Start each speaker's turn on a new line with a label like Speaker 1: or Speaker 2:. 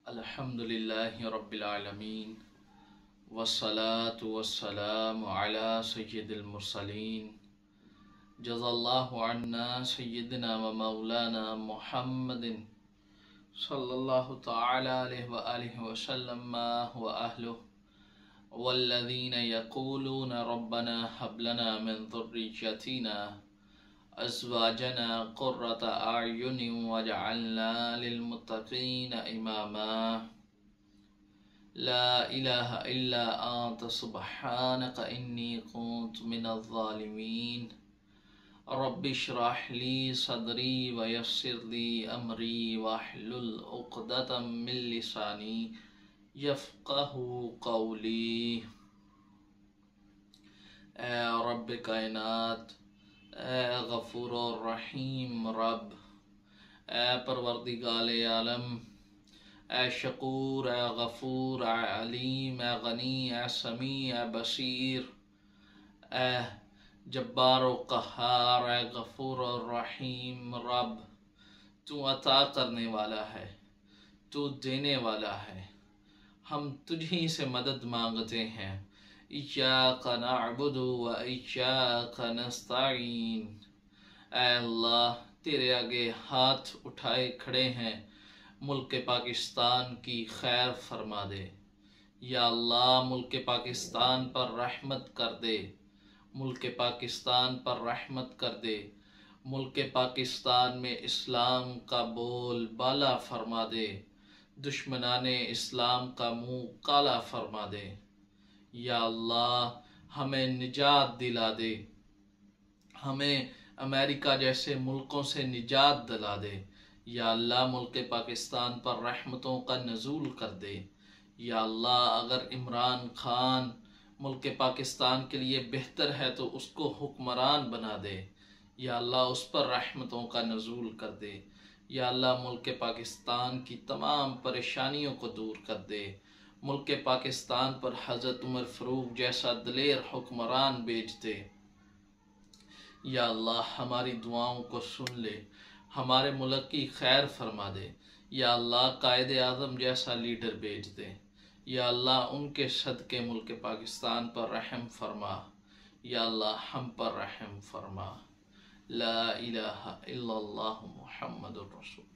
Speaker 1: Alhamdulillahi Rabbil Alameen Wassalatu wassalamu ala Sayyidil Mursaleen Jazallahu anna Sayyidina wa Maulana Muhammadin Sallallahu ta'ala alayhi wa alihi wa sallam wa ahluh Walladhina yaquluna Rabbana hablana min dhurriyyatina أزواجنا قرة أعين وجعلنا للمتقين إماما لا إله إلا أنت سبحانك إني كنت من الظالمين رب اشرح لي صدري ويسر لي أمري واحلل عقدة من لساني يفقه قولي رب کائنات اے غفور الرحیم رب، اے پروردگار عالم، اے شکور، اے غفور، اے علیم، اے غنی، اے سمیع، اے بصیر، اے جبار و قہار، اے غفور الرحیم رب، تو عطا کرنے والا ہے، تو دینے والا ہے، ہم تجھی سے مدد مانگتے ہیں۔ ایاک نعبد و ایاک نستعین، اے اللہ تیرے آگے ہاتھ اٹھائے کھڑے ہیں، ملک پاکستان کی خیر فرما دے یا اللہ، ملک پاکستان پر رحمت کر دے، ملک پاکستان پر رحمت کر دے، ملک پاکستان میں اسلام کا بول بالا فرما دے، دشمنان اسلام کا منہ کالا فرما دے یا اللہ، ہمیں نجات دلا دے، ہمیں امریکہ جیسے ملکوں سے نجات دلا دے یا اللہ، ملک پاکستان پر رحمتوں کا نزول کر دے یا اللہ، اگر عمران خان ملک پاکستان کے لیے بہتر ہے تو اس کو حکمران بنا دے یا اللہ، اس پر رحمتوں کا نزول کر دے یا اللہ، ملک پاکستان کی تمام پریشانیوں کو دور کر دے، ملک پاکستان پر حضرت عمر فاروق جیسا دلیر حکمران بھیج دے یا اللہ، ہماری دعاؤں کو سن لے، ہمارے ملک کی خیر فرما دے یا اللہ، قائد اعظم جیسا لیڈر بھیج دے یا اللہ، ان کے صدقے ملک پاکستان پر رحم فرما یا اللہ، ہم پر رحم فرما۔ لا الہ الا اللہ محمد الرسول